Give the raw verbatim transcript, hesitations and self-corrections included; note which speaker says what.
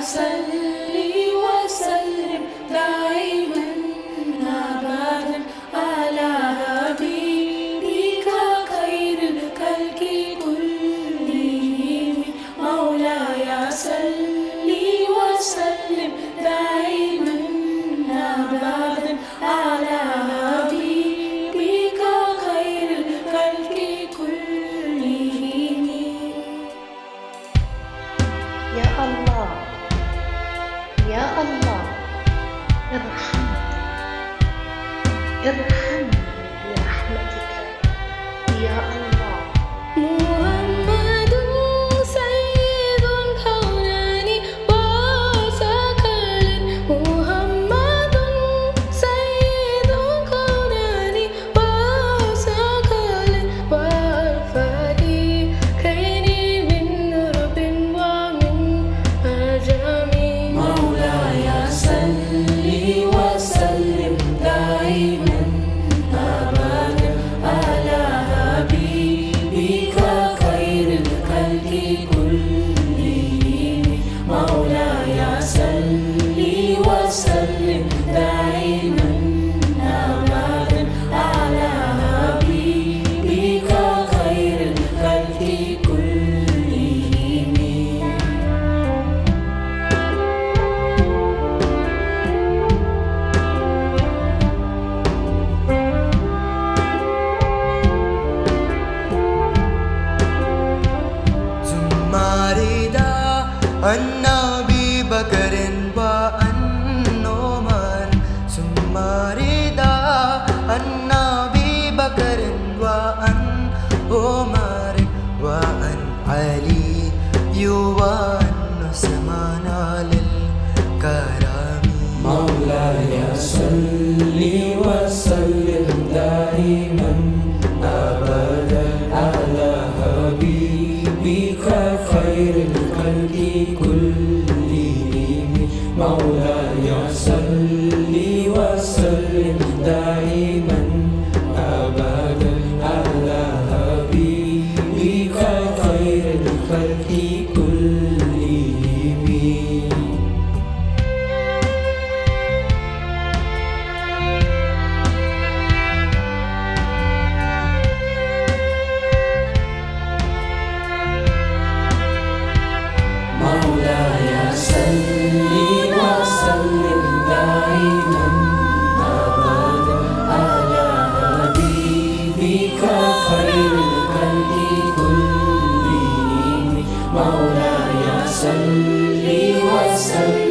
Speaker 1: सल्ली वसल्लिम दाइमन अबदन अला हबीबिका खैरुल खल्क़ि कुल्लिहिम मौलाया सल्ली वसल्लिम दाइमन अबदन अला हबीबिका खैरुल खल्क़ि कुल्लिहिम।
Speaker 2: Ya Allah, Ya Allah, irhamni, irhamni birahmatika, Ya Allah.
Speaker 1: Muhammadun sayyidul kaunani wa saqalain, Muhammadun sayyidul kaunani wa saqalain, wal fariqaini min nurbin wa min ajami. Maulaya salli wa sallim daiman abadan ala habibika khairil khalqi kullihim. Maulaya salli wa sallim daiman abadan ala habibika khairil khalqi kullihim.
Speaker 3: Zumarida an Abi Bakarin wa an Umar, Zumarida an Abi Bakarin wa an Umar wa an Ali wa an Usman lil karami.
Speaker 1: Maulaya salli wa sallim daiman abadan ala habibika khairil khalqi kullihim. Maulaya salli wa sallim daiman abadan ala habibika khairil khalqi kullihim. Maulaya salli wa sallim daiman abadan ala habibika khairil khalqi kullihim. Maulaya salli wa sallim